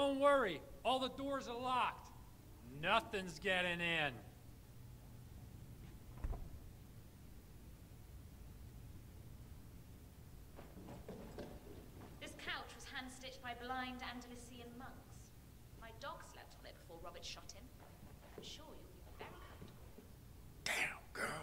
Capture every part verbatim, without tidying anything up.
Don't worry, all the doors are locked. Nothing's getting in. This couch was hand-stitched by blind Andalusian monks. My dog slept on it before Robert shot him. I'm sure you'll be very comfortable. Damn, girl.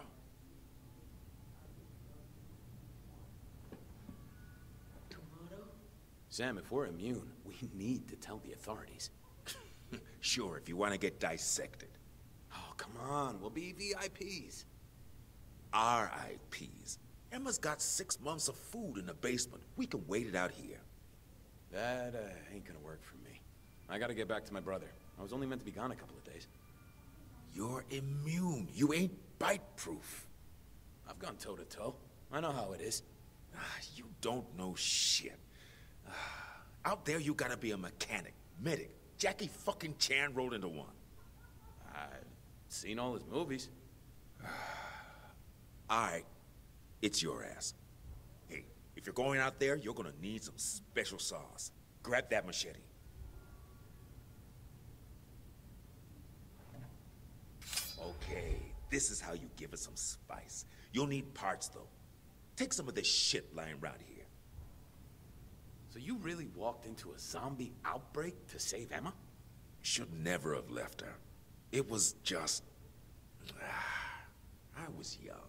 Tomato? Sam, if we're immune, we need to tell the authorities. Sure, if you want to get dissected. Oh, come on, we'll be V I Ps. R I Ps. Emma's got six months of food in the basement. We can wait it out here. That uh, ain't gonna work for me. I gotta get back to my brother. I was only meant to be gone a couple of days. You're immune. You ain't bite-proof. I've gone toe-to-toe. I know how it is. Ah, you don't know shit. Ah, out there, you gotta be a mechanic, medic. Jackie fucking Chan rolled into one. I've seen all his movies. All right, it's your ass. Hey, if you're going out there, you're gonna need some special sauce. Grab that machete. Okay, this is how you give it some spice. You'll need parts, though. Take some of this shit lying around here. So you really walked into a zombie outbreak to save Emma? Should never have left her. It was just... I was young.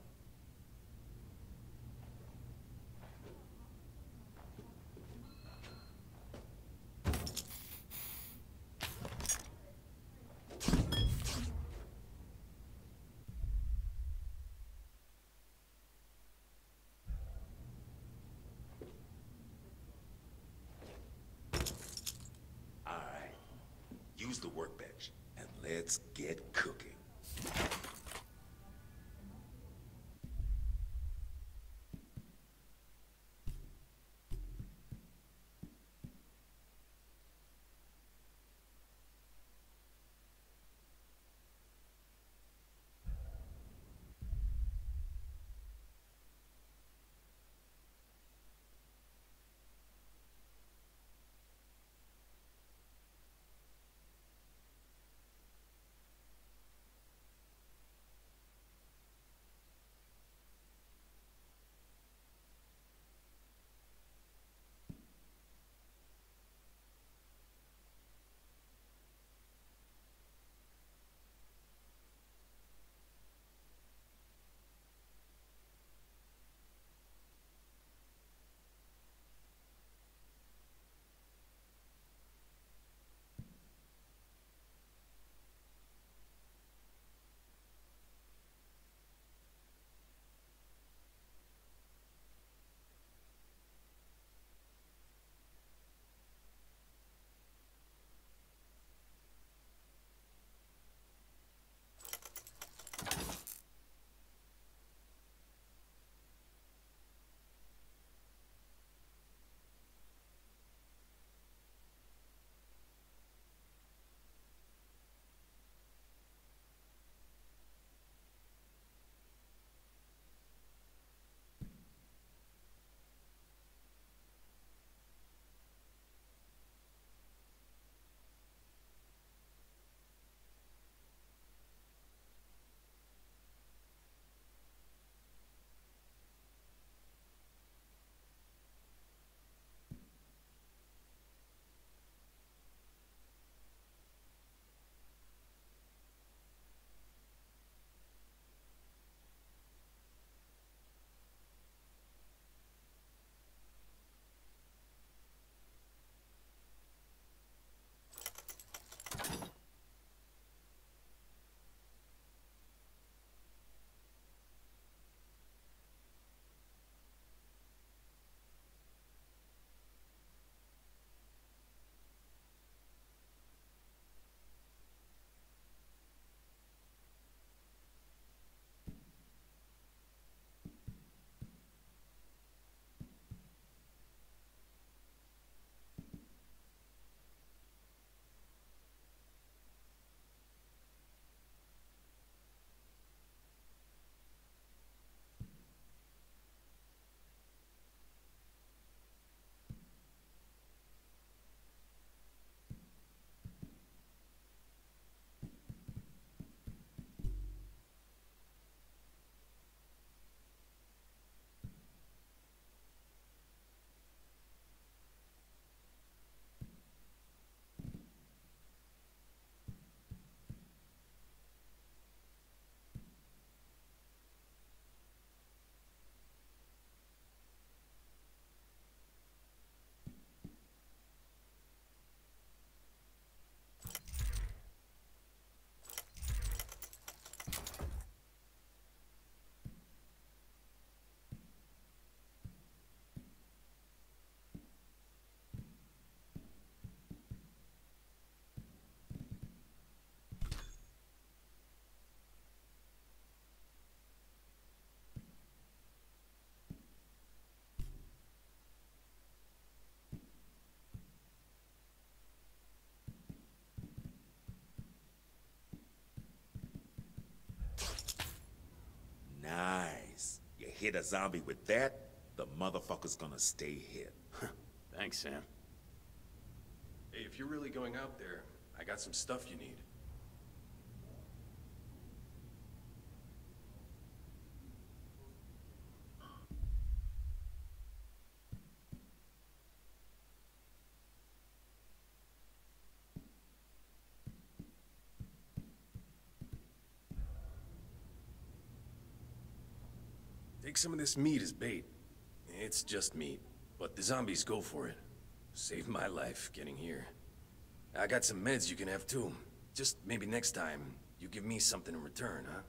Use the workbench, and let's get cooking. hit a zombie with that, the motherfucker's gonna stay hit. Thanks, Sam. Hey, if you're really going out there, I got some stuff you need. Take some of this meat as bait. It's just meat, but the zombies go for it. Saved my life getting here. I got some meds you can have too. Just maybe next time, you give me something in return, huh?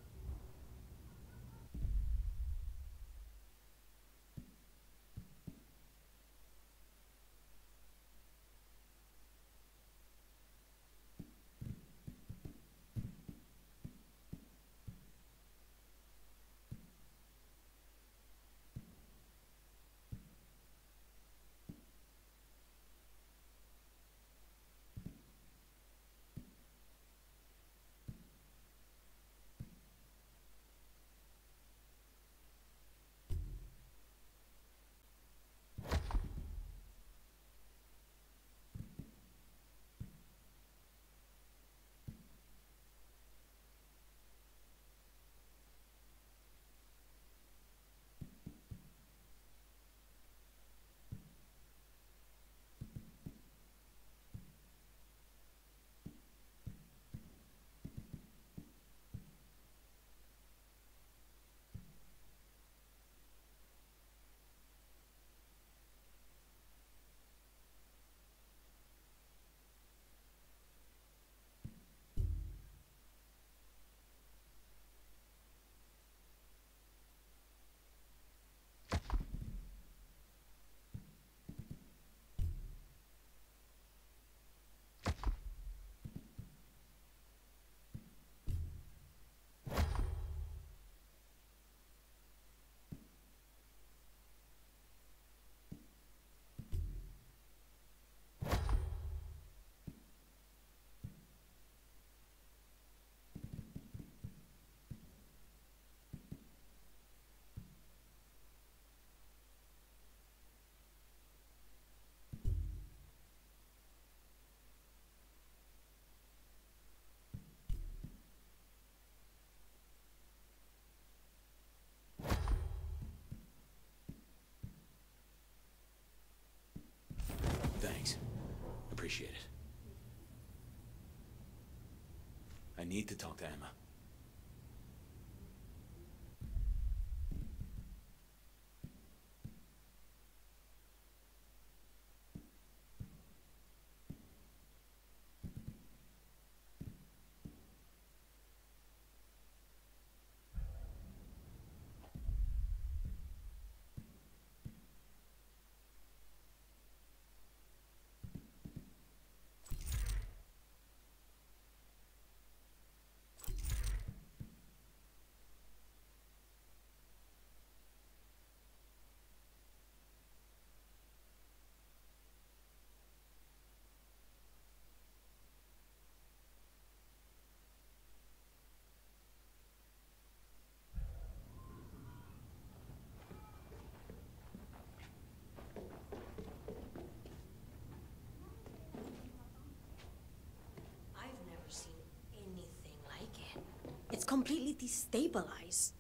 Thanks. Appreciate it. I need to talk to Emma. It's completely destabilized.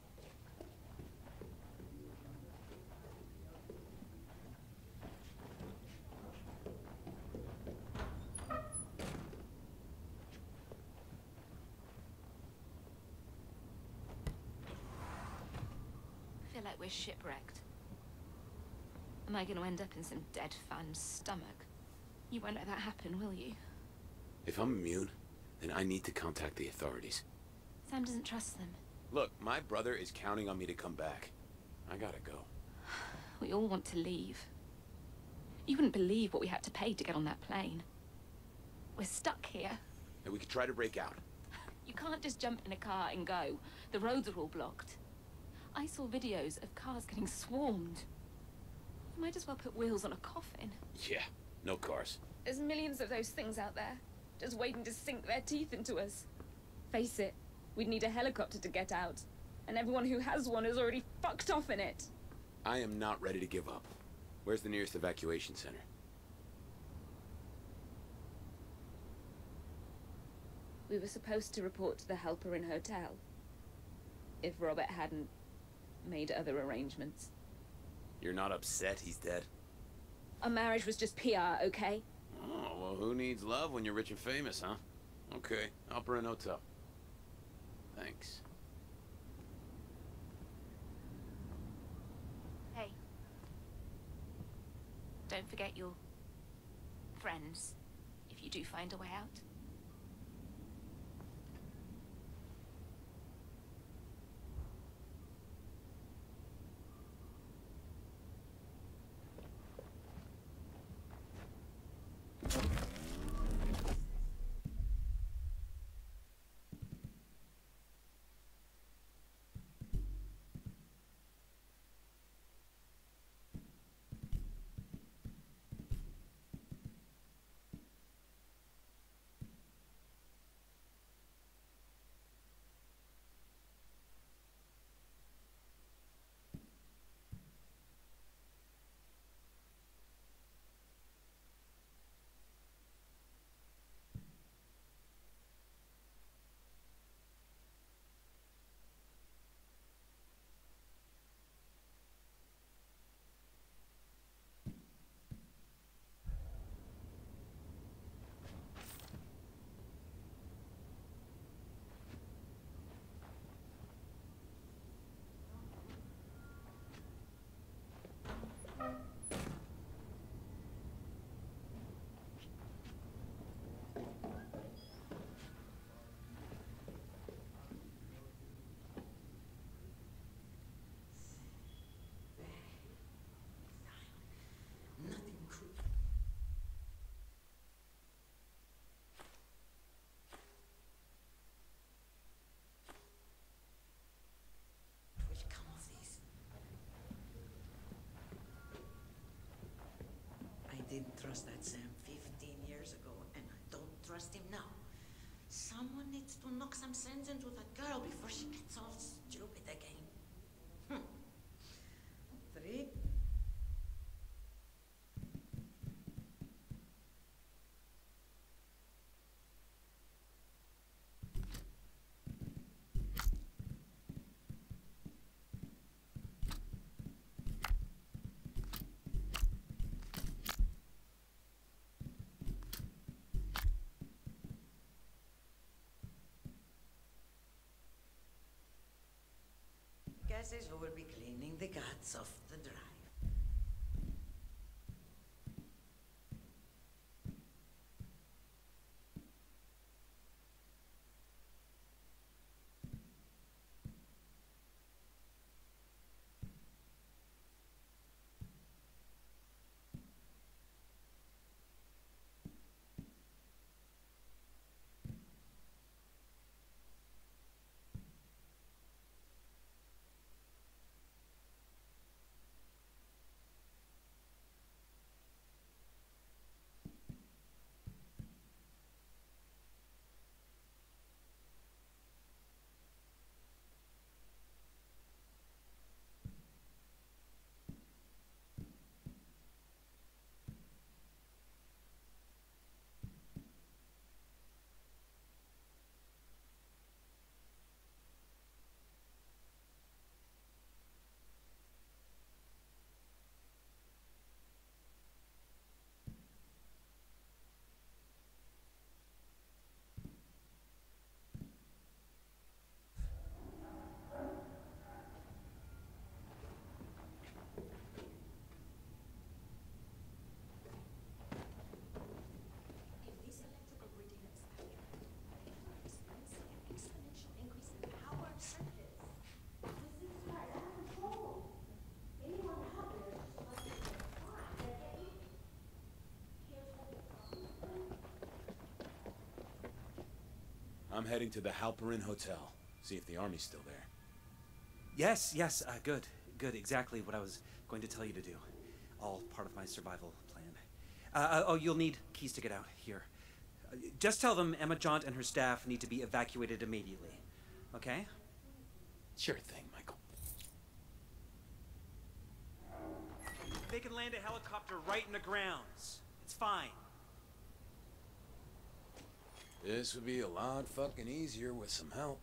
I feel like we're shipwrecked. Am I going to end up in some dead fan's stomach? You won't let that happen, will you? If I'm immune, then I need to contact the authorities. Sam doesn't trust them. Look, my brother is counting on me to come back. I gotta go. We all want to leave. You wouldn't believe what we had to pay to get on that plane. We're stuck here. And we could try to break out. You can't just jump in a car and go. The roads are all blocked. I saw videos of cars getting swarmed. You might as well put wheels on a coffin. Yeah, no cars. There's millions of those things out there, just waiting to sink their teeth into us. Face it, we'd need a helicopter to get out. And everyone who has one is already fucked off in it. I am not ready to give up. Where's the nearest evacuation center? We were supposed to report to the Helper Inn Hotel. If Robert hadn't made other arrangements. You're not upset he's dead? Our marriage was just P R, okay? Oh, well, who needs love when you're rich and famous, huh? Okay, Helper Inn Hotel. Thanks. Hey. Don't forget your friends, if you do find a way out. Nothing could. What will come of this? I didn't trust that Sam fifteen years ago, and I don't trust him now. Someone needs to knock some sense into that girl before she gets all stupid again. Hmm. Three. Guesses who will be cleaning the guts off the drive. I'm heading to the Helper Inn Hotel. See if the army's still there. Yes, yes, uh, good. Good, exactly what I was going to tell you to do. All part of my survival plan. Uh, uh, oh, you'll need keys to get out. Here. Uh, just tell them Emma Jaunt and her staff need to be evacuated immediately. Okay? Sure thing, Michael. They can land a helicopter right in the grounds. It's fine. This would be a lot fucking easier with some help.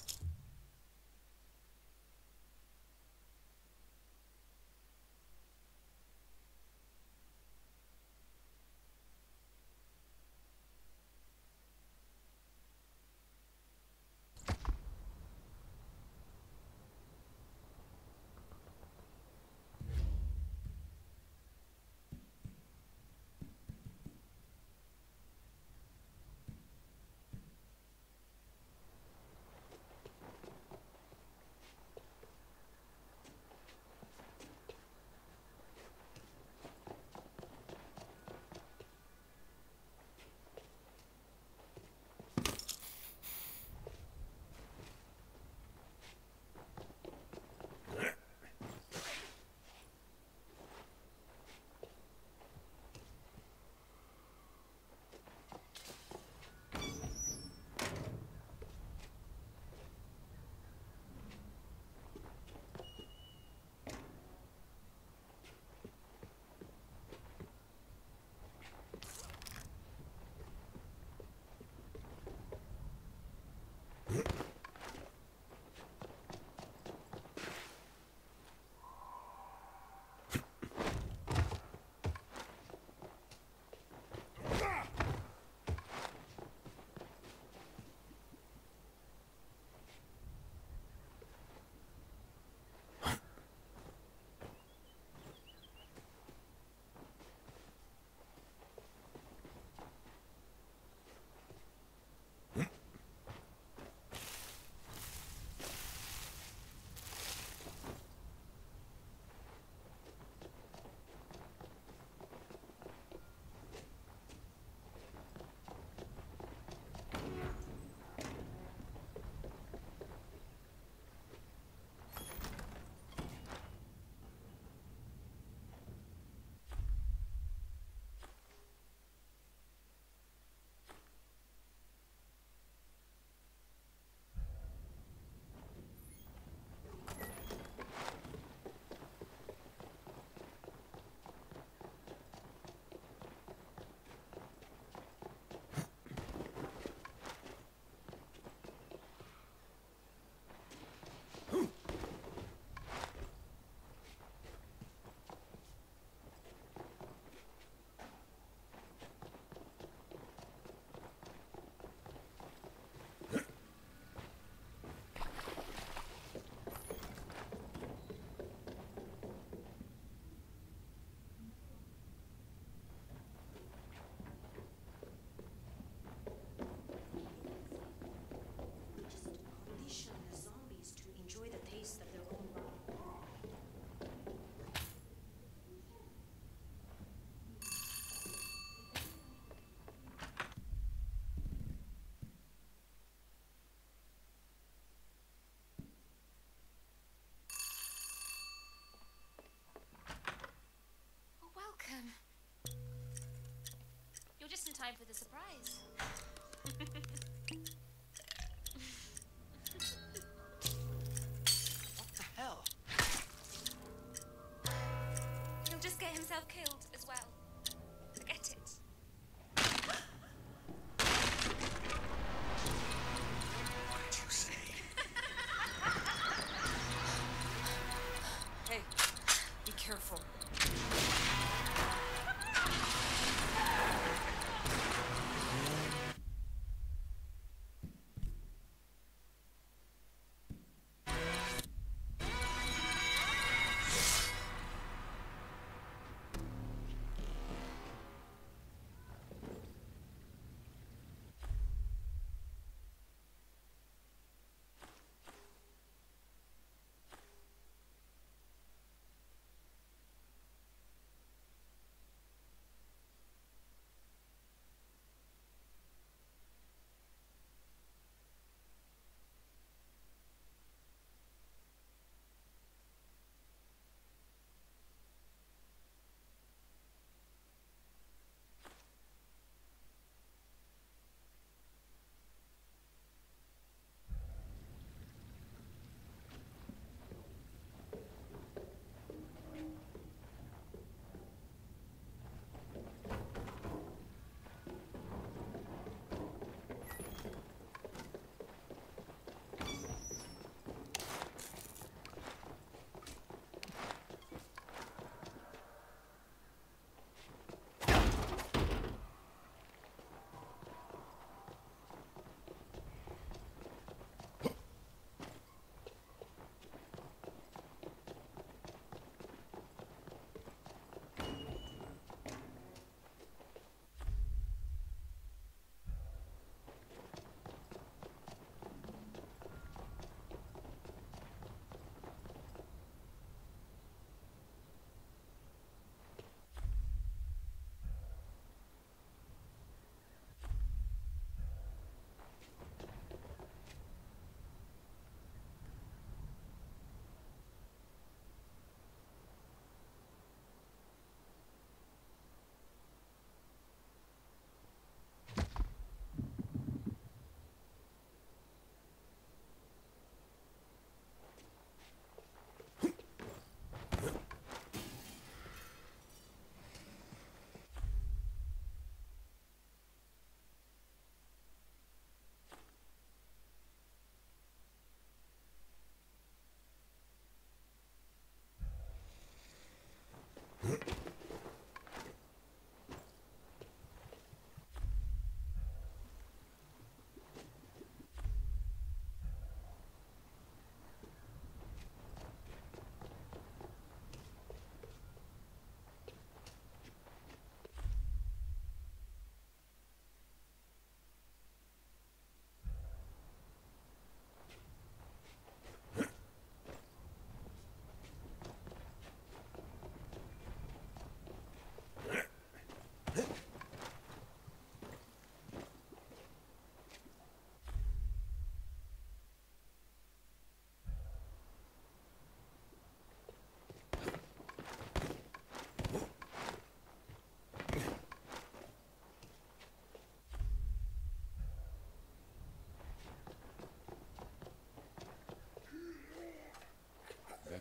You're just in time for the surprise. What the hell? He'll just get himself killed as well. Forget it. What did you say? Hey, be careful.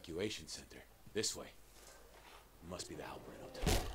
evacuation center. This way. Must be the Halperin Hotel.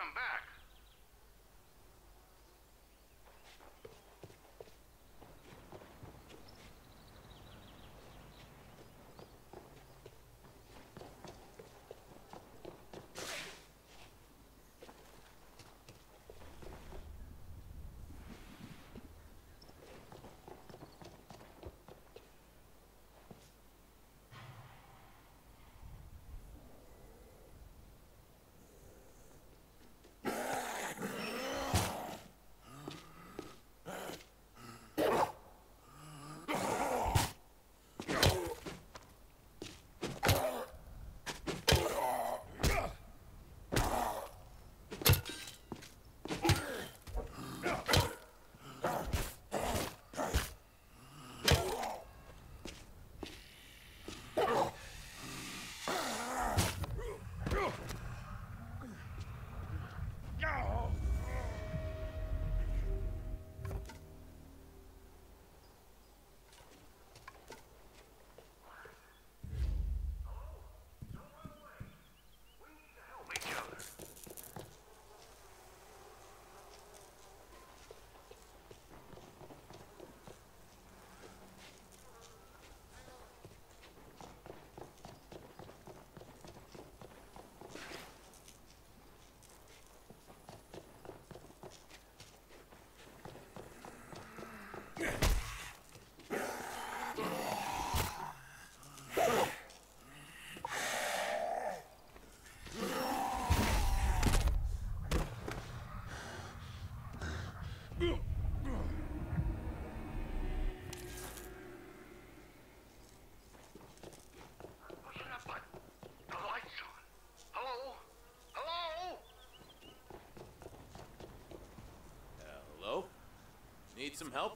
come back. Need some help?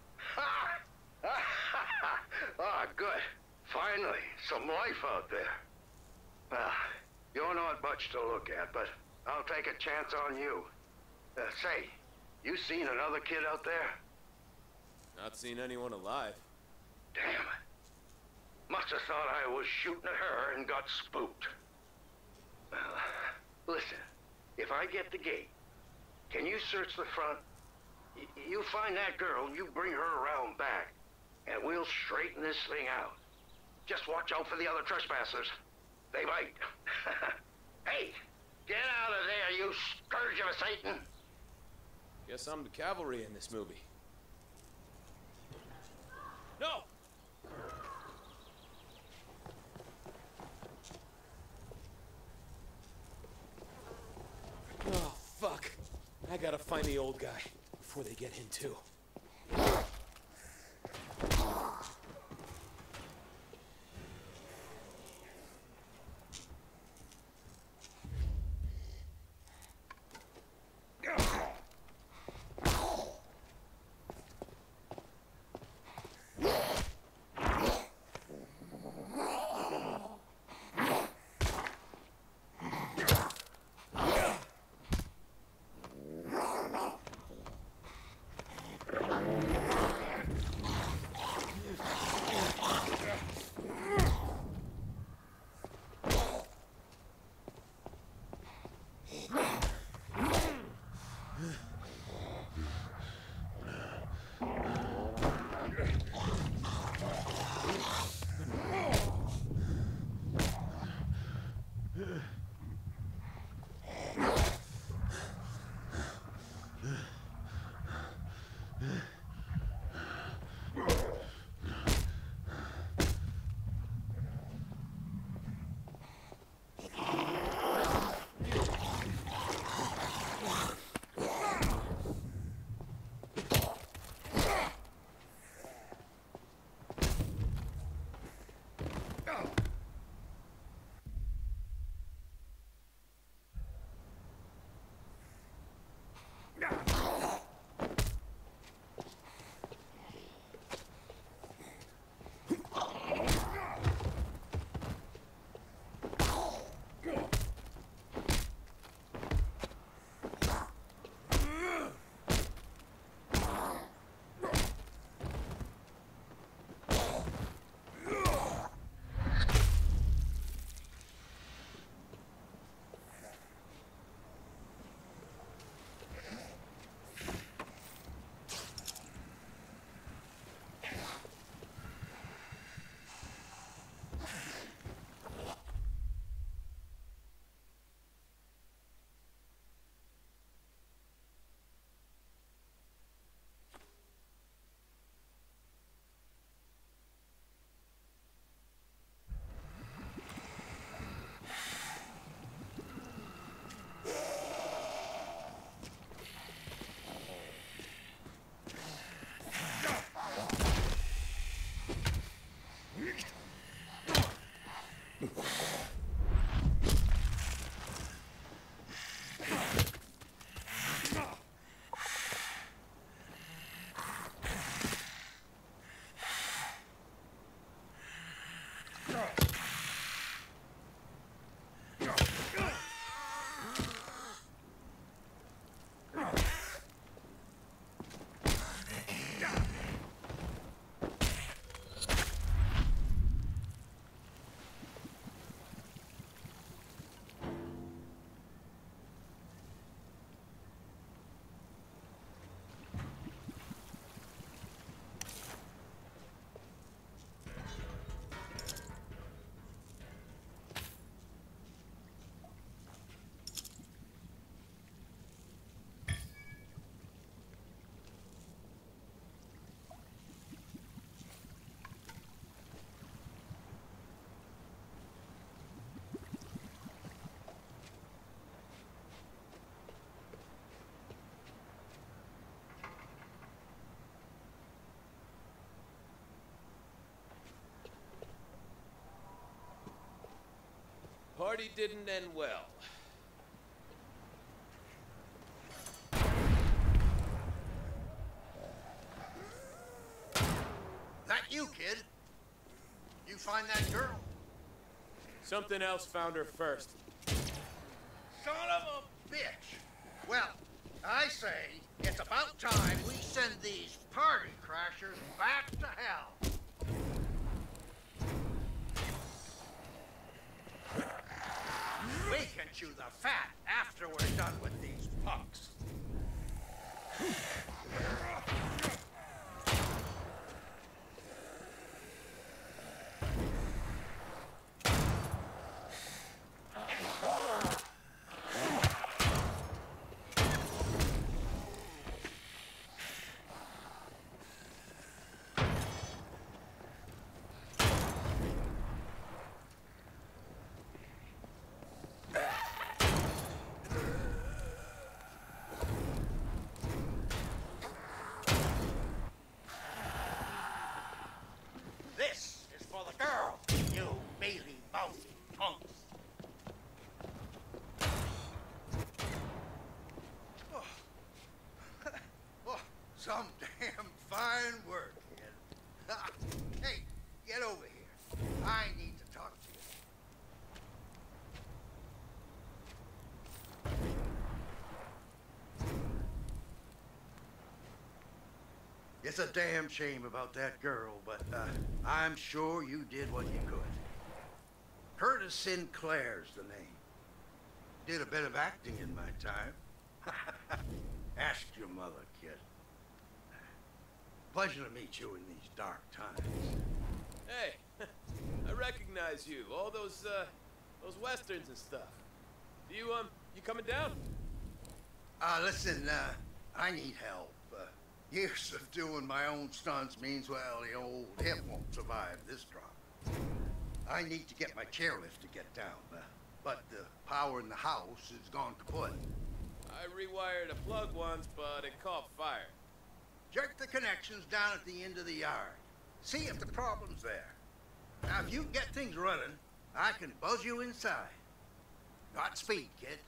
Ah, good. Finally, some life out there. Well, you're not much to look at, but I'll take a chance on you. Uh, say, you seen another kid out there? Not seen anyone alive. Damn. Must have thought I was shooting at her and got spooked. Well, listen, if I get the gate, can you search the front? Y you find that girl, you bring her around back, and we'll straighten this thing out. Just watch out for the other trespassers. They might. Hey, get out of there, you scourge of Satan! Guess I'm the cavalry in this movie. No! Oh, fuck. I gotta find the old guy before they get him too. party didn't end well. That you, kid? You find that girl? Something else found her first. Son of a bitch! Well, I say it's about time we send these party crashers back to hell. We can chew the fat after we're done with these punks. This is for the girl, you mealy-mouthed punks. Oh. Oh, some damn fine work, kid. Hey, get over here. I need to talk to you. It's a damn shame about that girl, but uh, I'm sure you did what you could. Curtis Sinclair's the name. Did a bit of acting in my time. Ask your mother, kid. Pleasure to meet you in these dark times. Hey, I recognize you. All those, uh, those westerns and stuff. You, um, you coming down? Uh, listen, uh, I need help. Uh, years of doing my own stunts means, well, the old hip won't survive this drop. I need to get my chairlift to get down, uh, but the power in the house is gone kaput. I rewired a plug once, but it caught fire. Jerk the connections down at the end of the yard. See if the problem's there. Now, if you can get things running, I can buzz you inside. Godspeed, kid.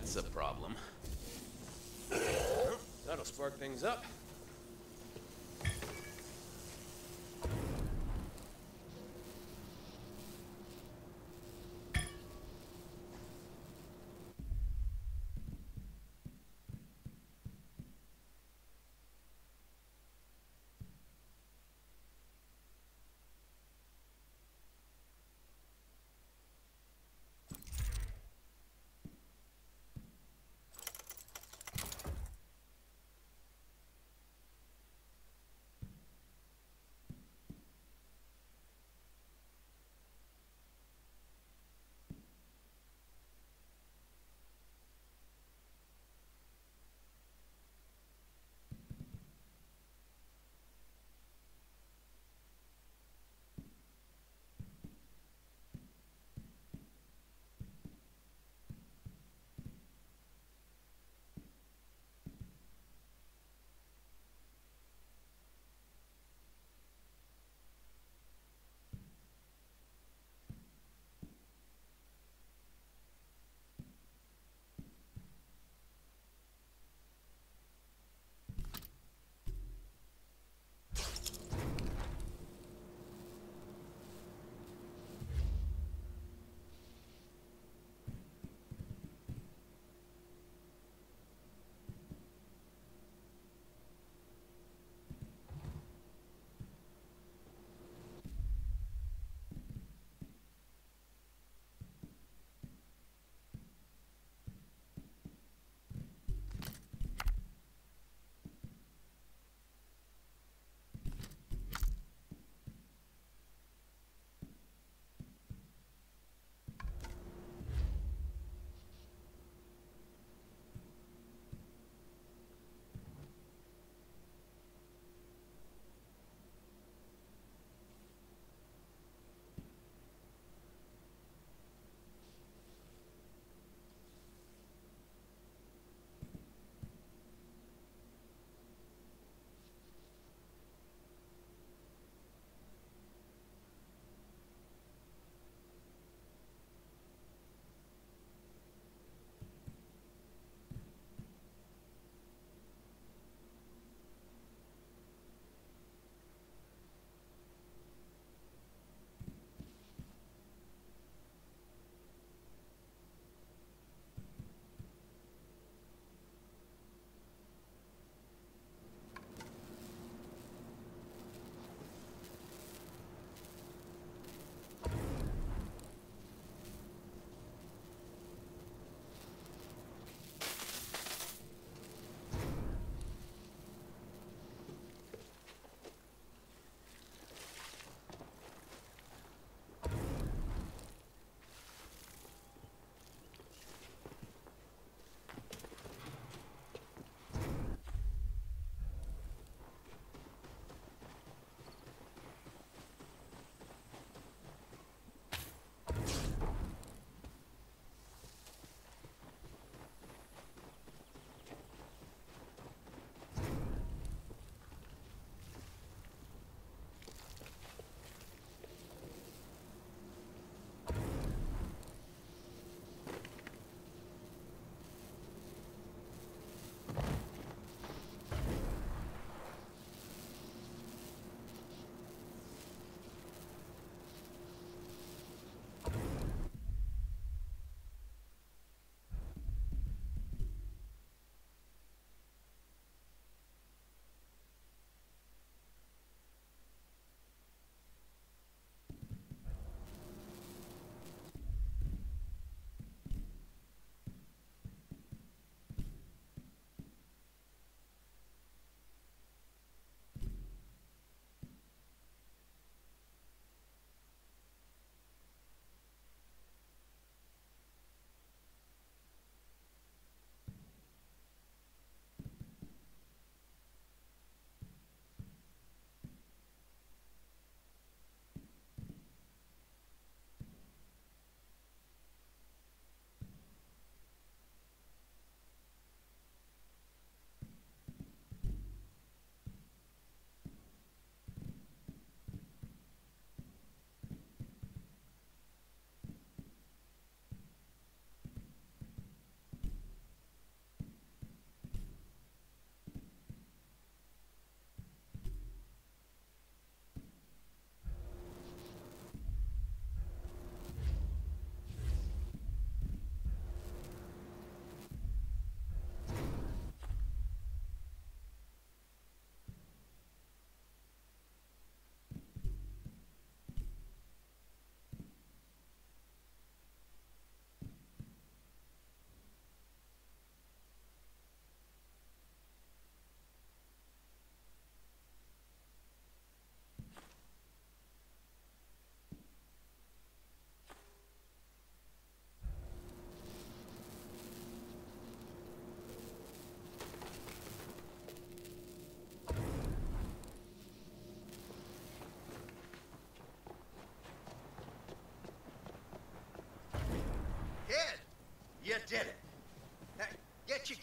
That's a problem. That'll spark things up.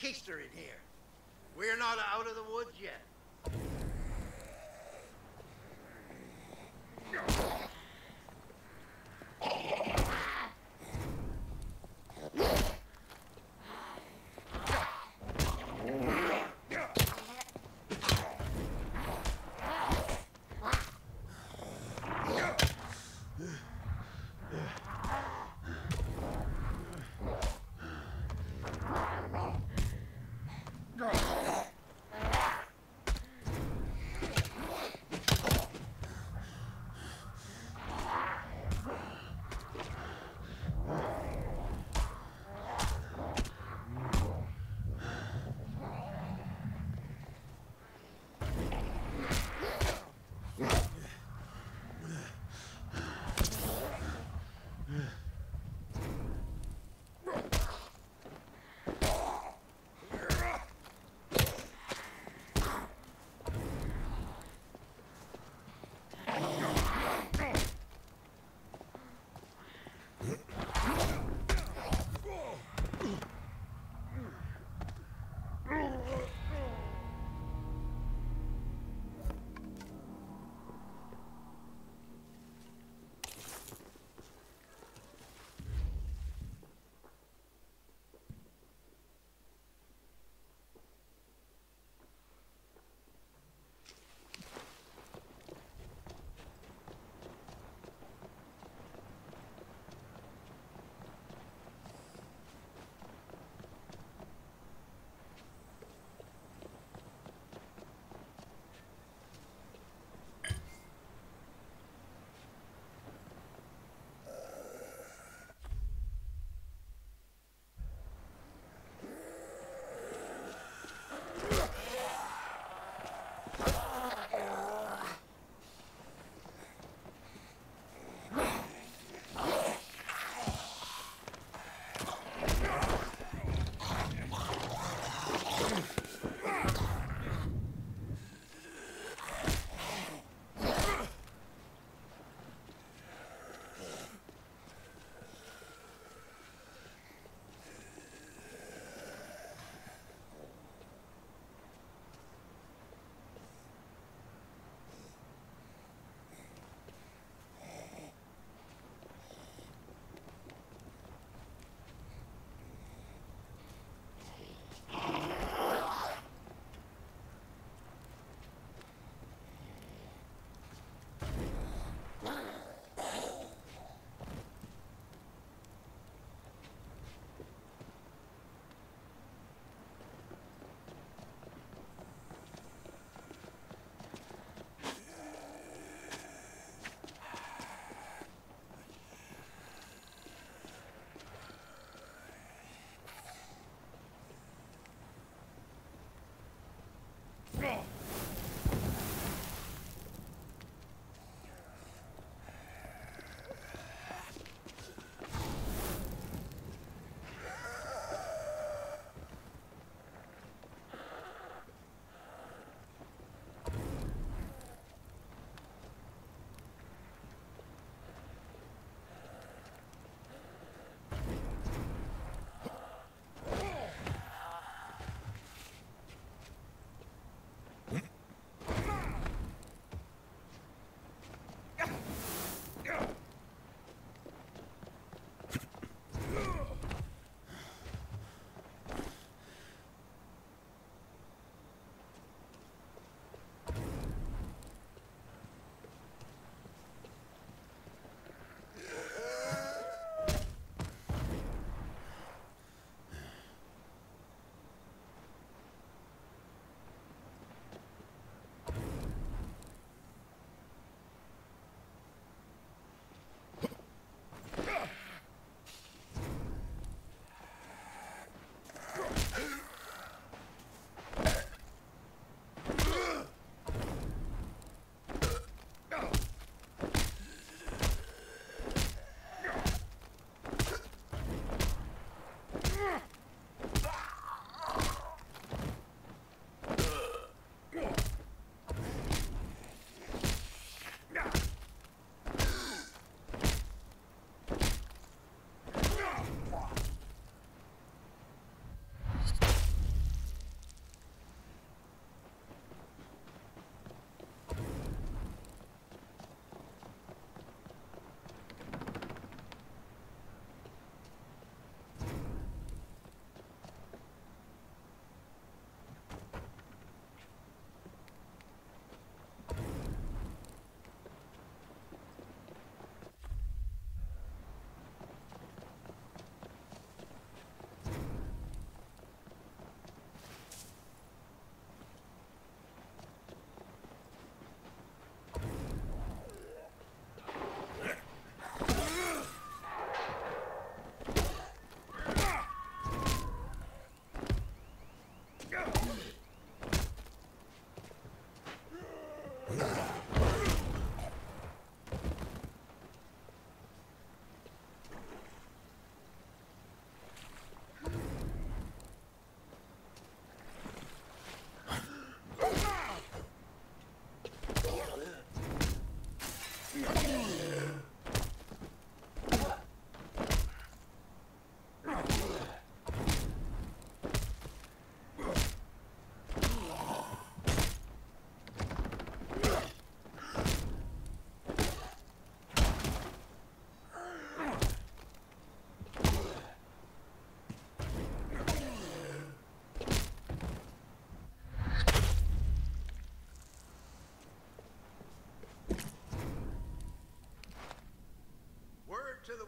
keister in here. We're not out of the woods yet.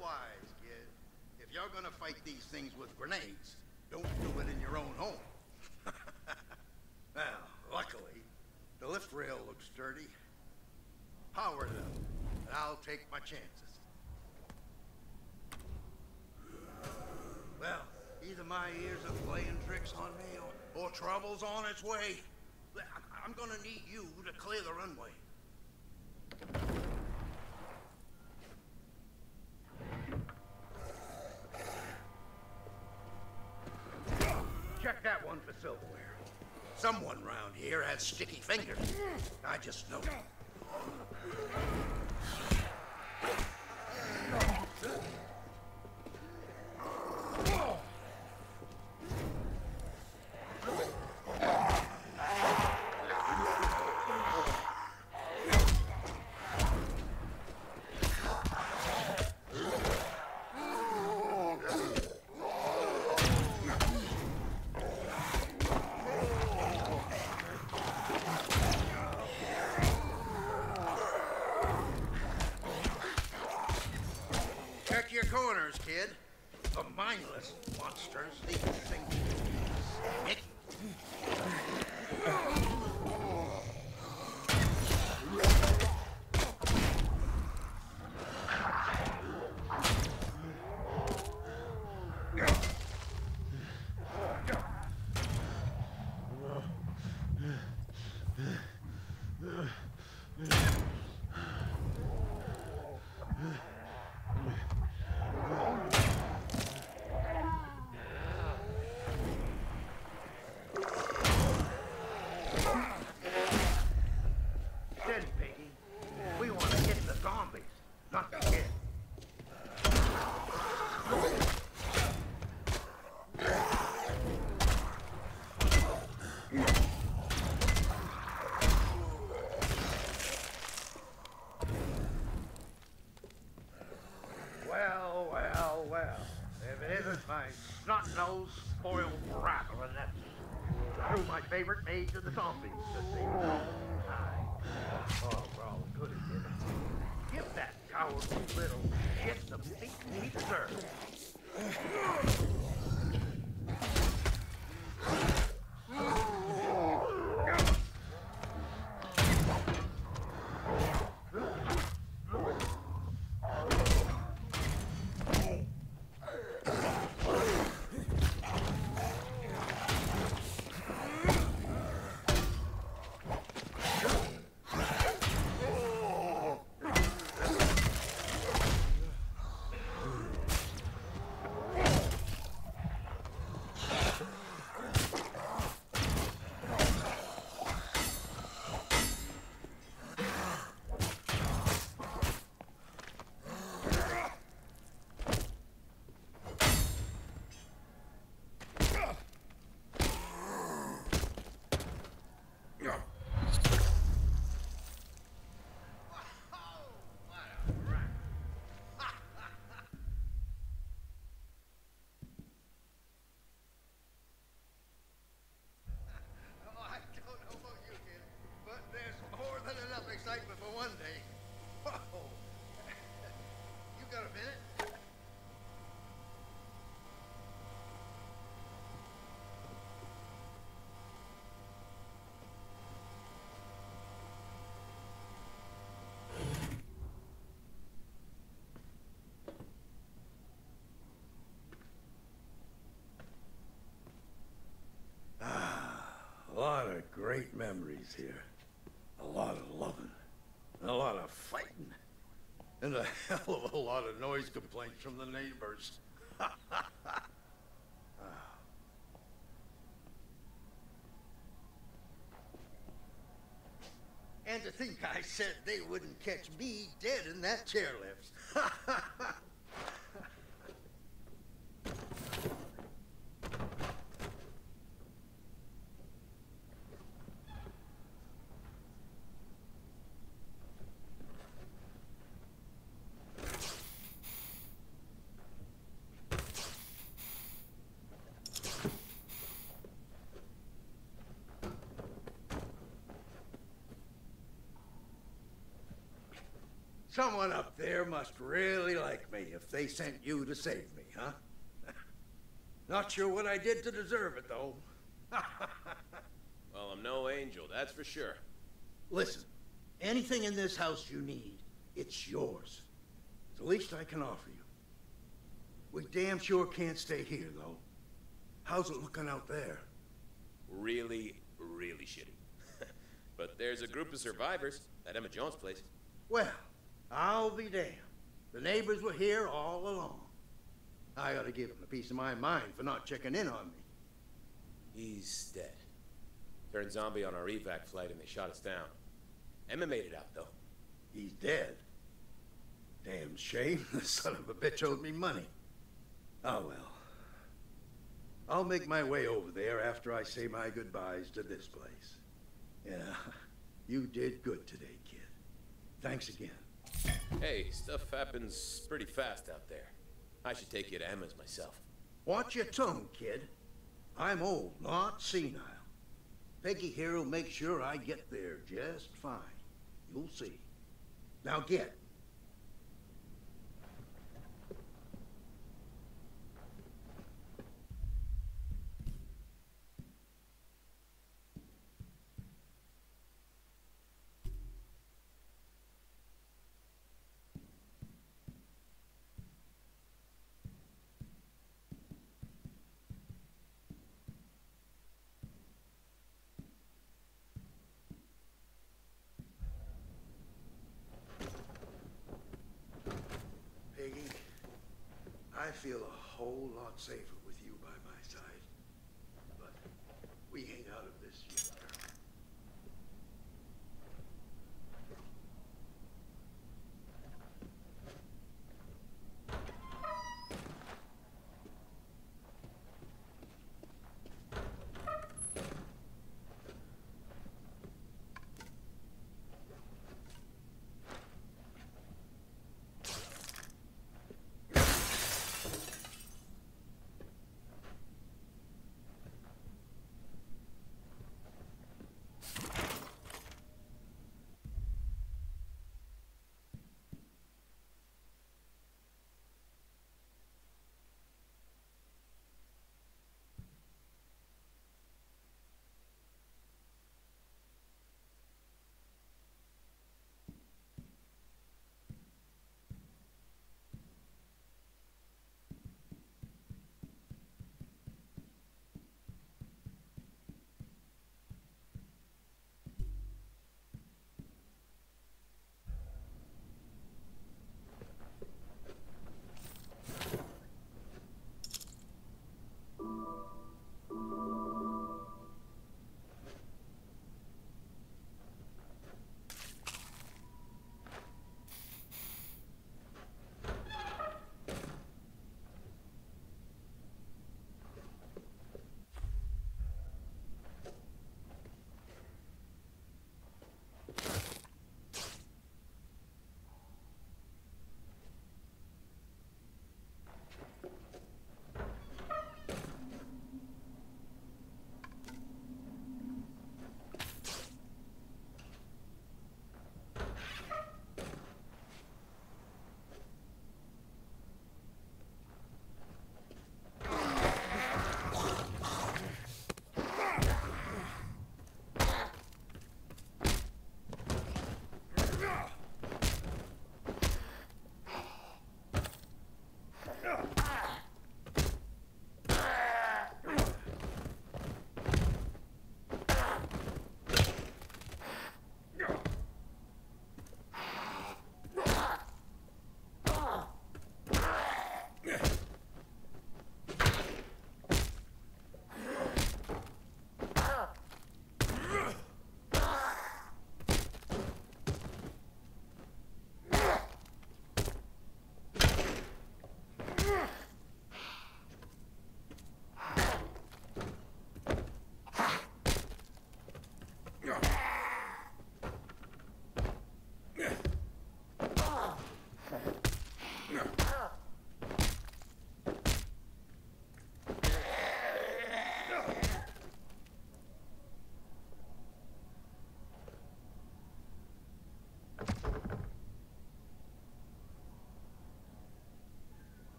wise, kid. If you're gonna fight these things with grenades, don't do it in your own home. Now, luckily, the lift rail looks sturdy. Power them, and I'll take my chances. Well, either my ears are playing tricks on me, or, or trouble's on its way. I- I'm gonna need you to clear the runway. Check that one for silverware. Someone round here has sticky fingers. I just know it. Check your corners, kid. The mindless monsters, these things. Nick. Steady, Piggy. We want to hit the zombies, not the kid. Well, well, well. If it isn't my snot-nosed, spoiled brat of a nephew. Threw my favorite maid to the zombies to save his own hide. Oh, we're all good at it. Give that cowardly little shit the beating he deserves. Excitement for one day. Whoa. You got a minute? Ah, a lot of great memories here. A lot of loving. A lot of fighting. And a hell of a lot of noise complaints from the neighbors. And to think I said they wouldn't catch me dead in that chairlift. Someone up there must really like me if they sent you to save me, huh? Not sure what I did to deserve it, though. Well, I'm no angel, that's for sure. Listen, anything in this house you need, it's yours. It's the least I can offer you. We damn sure can't stay here, though. How's it looking out there? Really, really shitty. But there's a group of survivors at Emma Jones' place. Well, I'll be damned. The neighbors were here all along. I ought to give them a piece of my mind for not checking in on me. He's dead. Turned zombie on our evac flight and they shot us down. Emma made it out, though. He's dead. Damn shame. The son of a bitch owed me money. Oh, well. I'll make my way over there after I say my goodbyes to this place. Yeah, you did good today, kid. Thanks again. Hey, stuff happens pretty fast out there. I should take you to Emma's myself. Watch your tongue, kid. I'm old, not senile. Peggy here will make sure I get there just fine. You'll see. Now get. I feel a whole lot safer with you by my side. But we ain't out of this yet.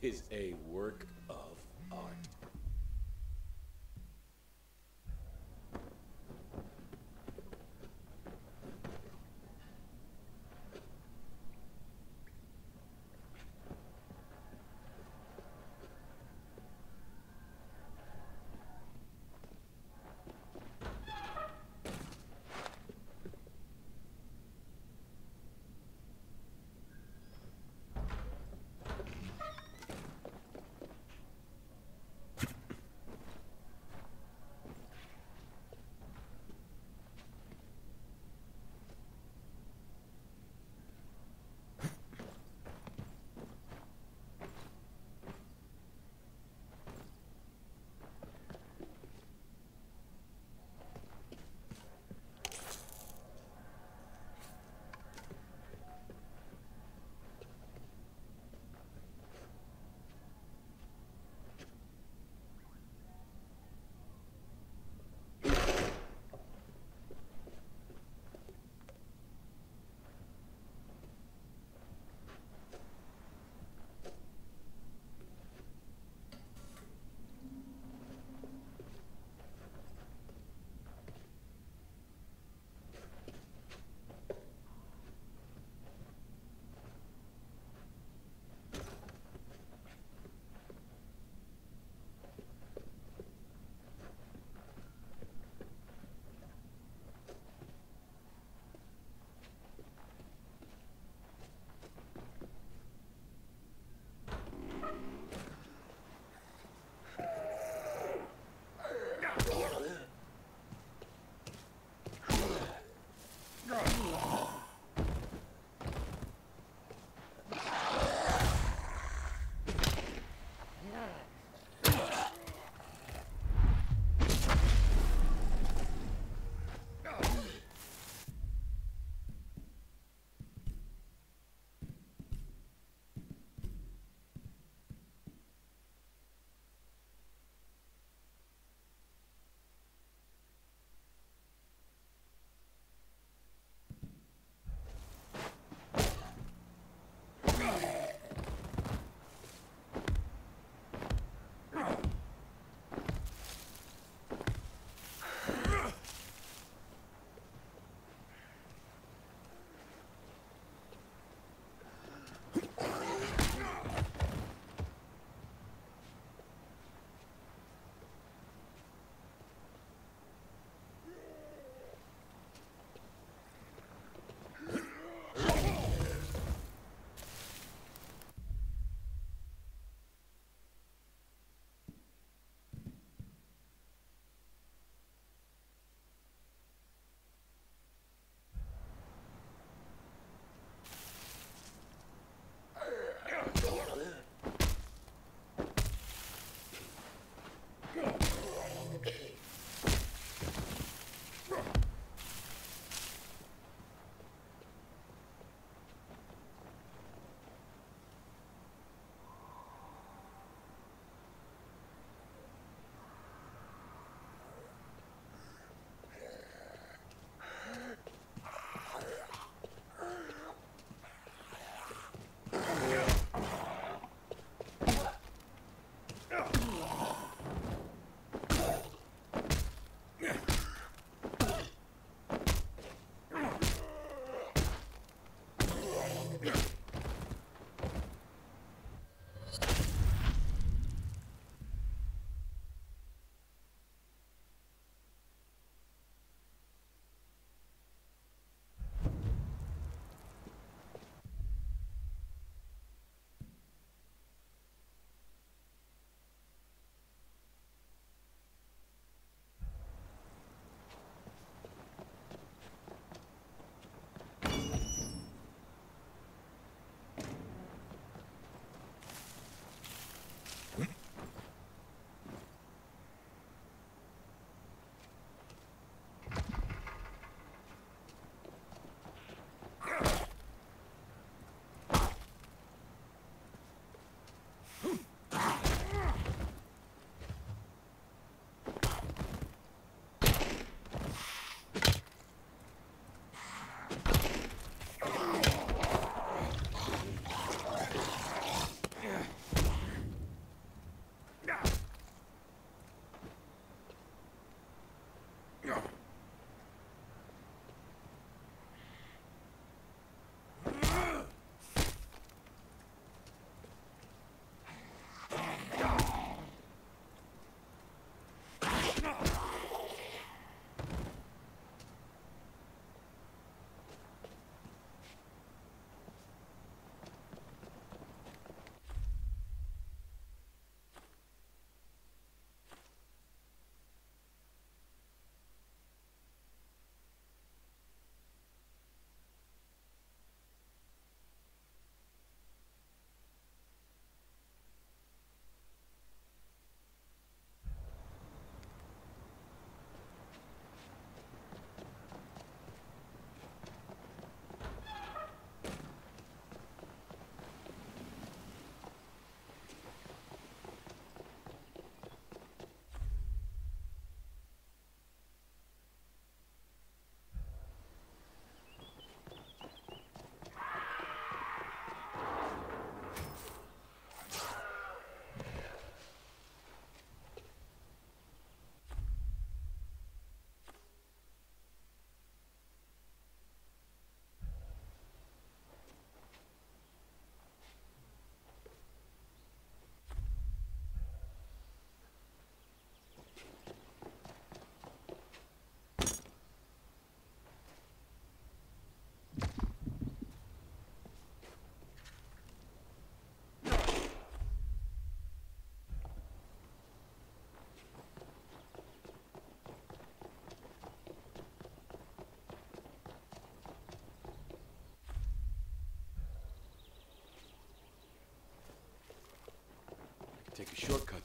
is a work of art.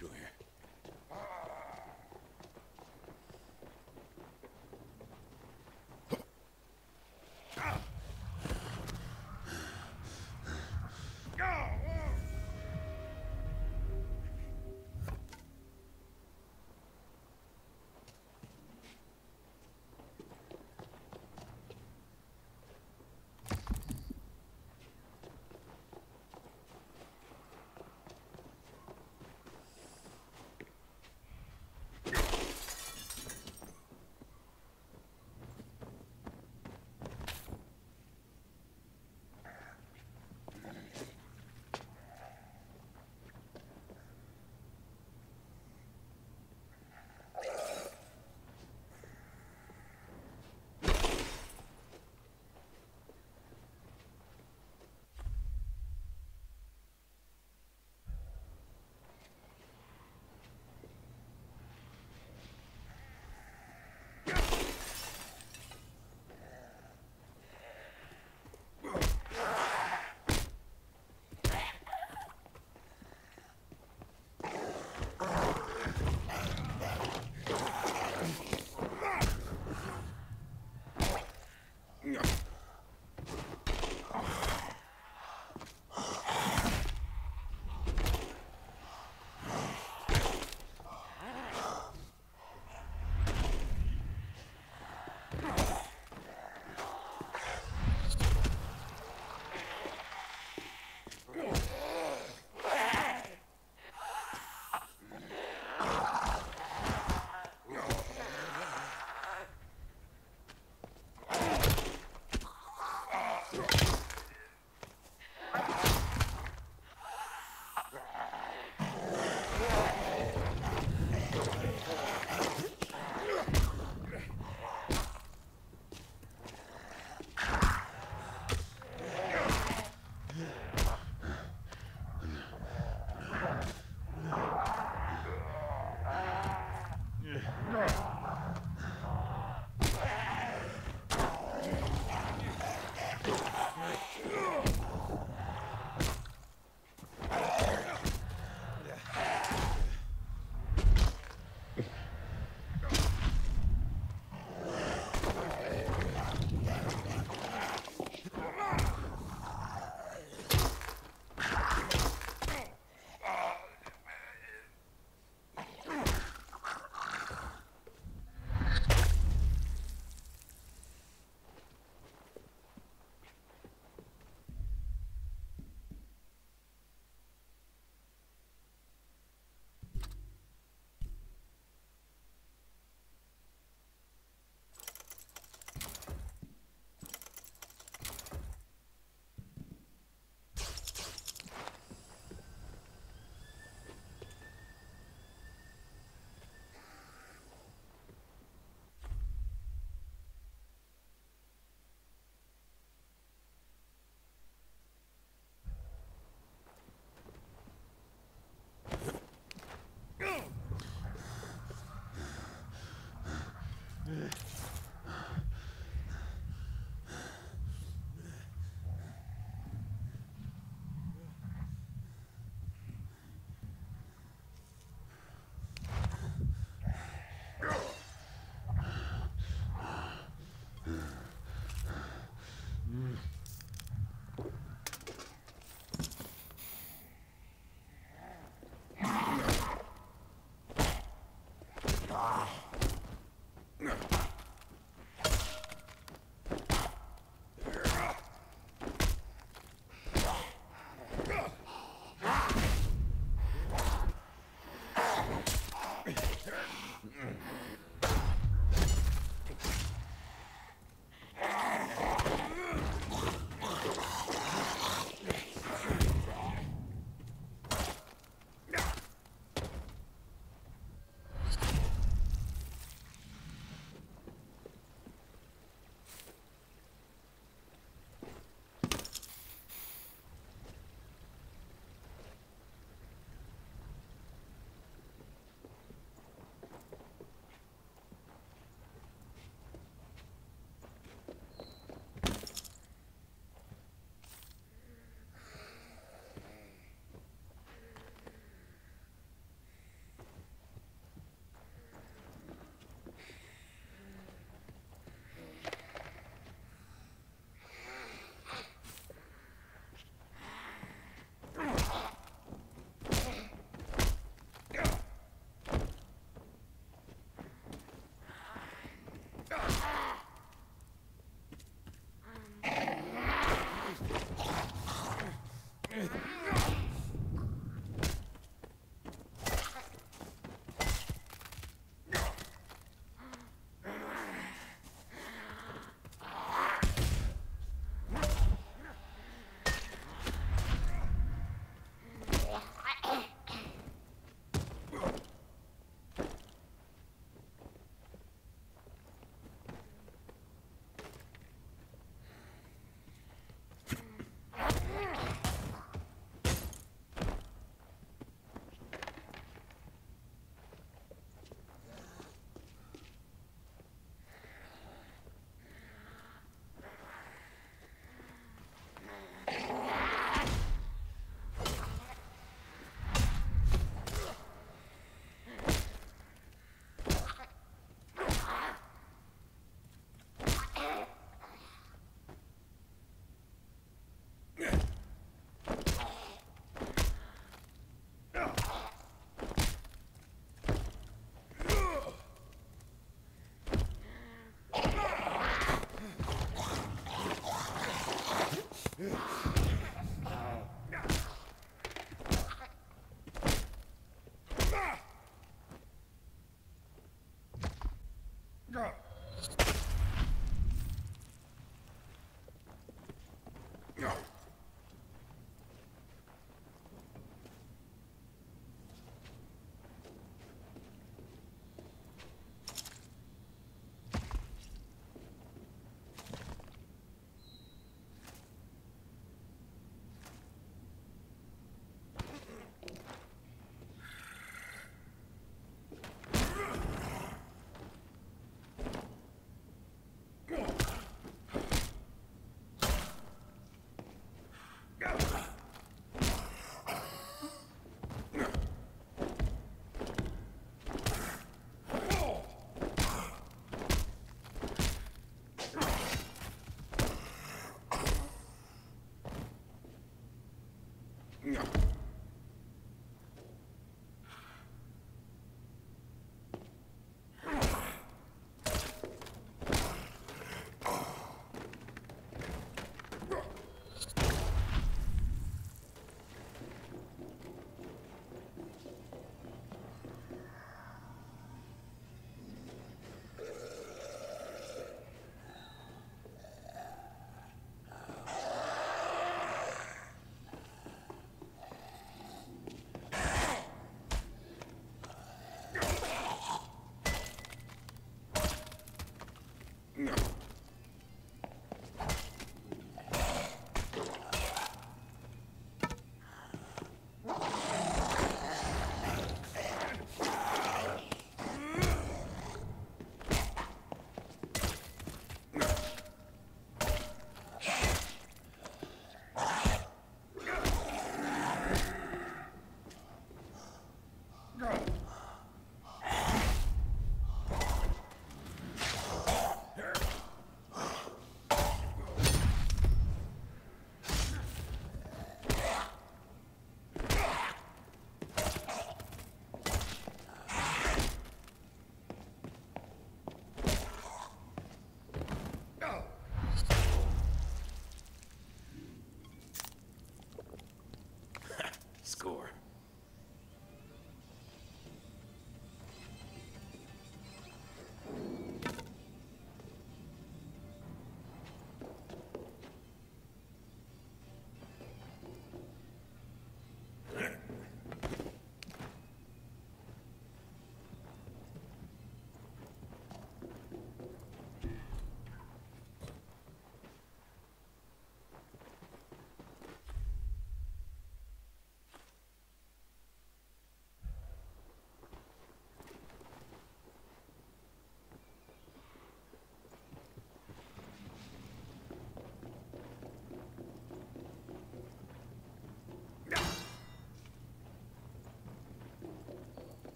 through here.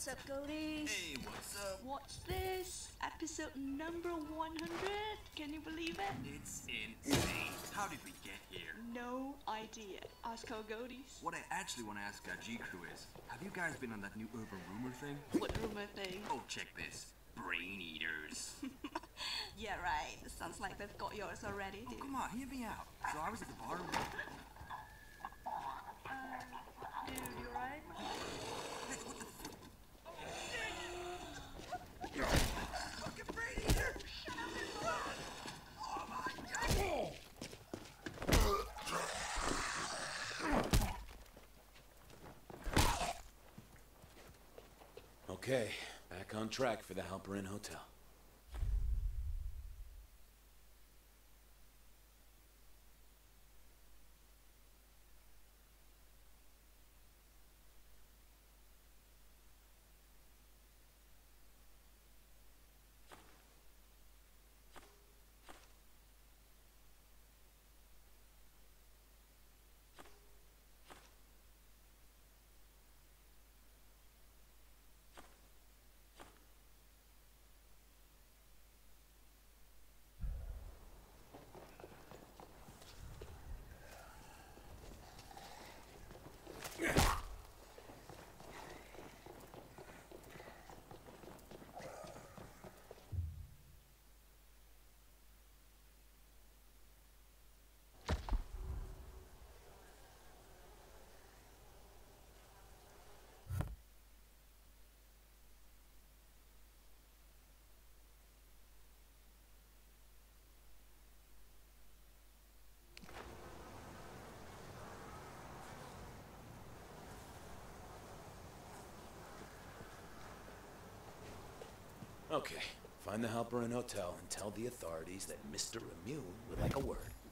up, Cody? Hey, what's up? What's this? Episode number one hundred? Can you believe it? It's insane. How did we get here? No idea. Ask Goaties. What I actually want to ask our G crew is, have you guys been on that new urban rumor thing? What rumor thing? Oh, check this. Brain eaters. Yeah, right. Sounds like they've got yours already, Oh, dude. come on, hear me out. So I was at the bar. Uh, dude, you right? Fucking brain eater! Oh my god! Okay, back on track for the Halperin Hotel. Okay, find the Halperin Hotel and tell the authorities that Mister Immune would like a word.